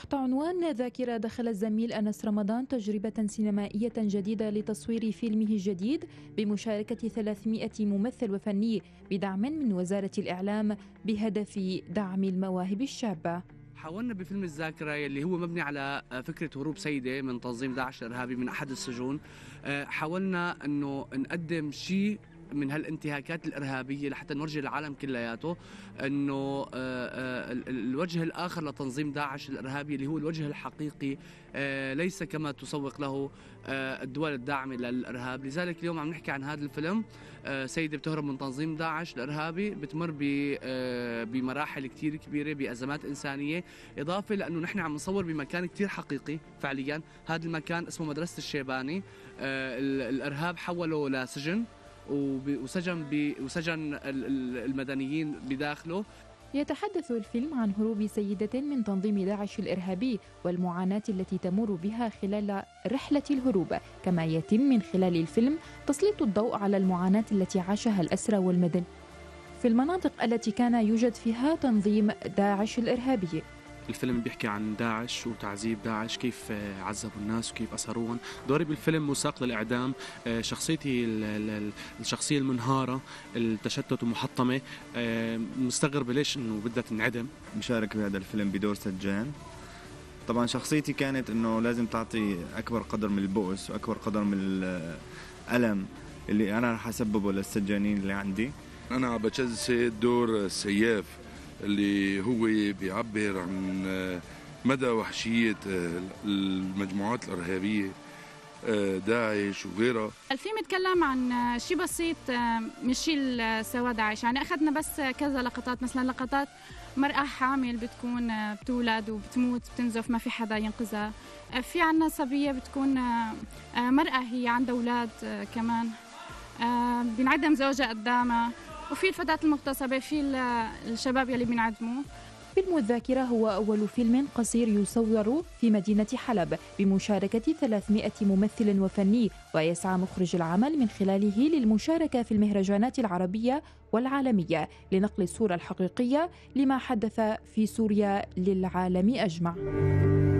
تحت عنوان ذاكرة دخل الزميل أنس رمضان تجربة سينمائية جديدة لتصوير فيلمه الجديد بمشاركة 300 ممثل وفني بدعم من وزارة الإعلام بهدف دعم المواهب الشابة. حاولنا بفيلم الذاكرة اللي هو مبني على فكرة هروب سيدة من تنظيم داعش الإرهابي من أحد السجون. حاولنا أنه نقدم شيء من هالانتهاكات الإرهابية لحتى نورجي العالم كلياته أنه الوجه الآخر لتنظيم داعش الإرهابي اللي هو الوجه الحقيقي، ليس كما تسوق له الدول الداعمة للإرهاب. لذلك اليوم عم نحكي عن هذا الفيلم، سيدة بتهرب من تنظيم داعش الإرهابي، بتمر بمراحل كتير كبيرة، بأزمات إنسانية، إضافة لأنه نحن عم نصور بمكان كتير حقيقي فعليا. هذا المكان اسمه مدرسة الشيباني، الإرهاب حوله لسجن وسجن المدنيين بداخله. يتحدث الفيلم عن هروب سيدة من تنظيم داعش الإرهابي والمعاناة التي تمر بها خلال رحلة الهروب، كما يتم من خلال الفيلم تسليط الضوء على المعاناة التي عاشها الأسرى والمدنيين في المناطق التي كان يوجد فيها تنظيم داعش الإرهابي. الفيلم بيحكي عن داعش وتعذيب داعش، كيف عذبوا الناس وكيف أسروهم. دوري بالفيلم مساق للإعدام، شخصيتي الشخصية المنهارة التشتت ومحطمة، مستغرب ليش إنه بدها تنعدم. مشارك بهذا الفيلم بدور سجان. طبعا شخصيتي كانت إنه لازم تعطي أكبر قدر من البؤس وأكبر قدر من الألم اللي أنا رح أسببه للسجانين اللي عندي. أنا بجسد دور سياف اللي هو بيعبر عن مدى وحشية المجموعات الإرهابية داعش وغيرها. الفيلم يتكلم عن شيء بسيط، مش شيء سوا داعش، يعني أخذنا بس كذا لقطات، مثلا لقطات مرأة حامل بتكون بتولد وبتموت بتنزف ما في حدا ينقذها، في عنا صبية بتكون مرأة هي عندها أولاد كمان بينعدم زوجها قدامها، وفي الفتاة المغتصبة، في الشباب يلي بينعدموا. فيلم الذاكرة هو أول فيلم قصير يصور في مدينة حلب بمشاركة 300 ممثل وفني، ويسعى مخرج العمل من خلاله للمشاركة في المهرجانات العربية والعالمية لنقل الصورة الحقيقية لما حدث في سوريا للعالم أجمع.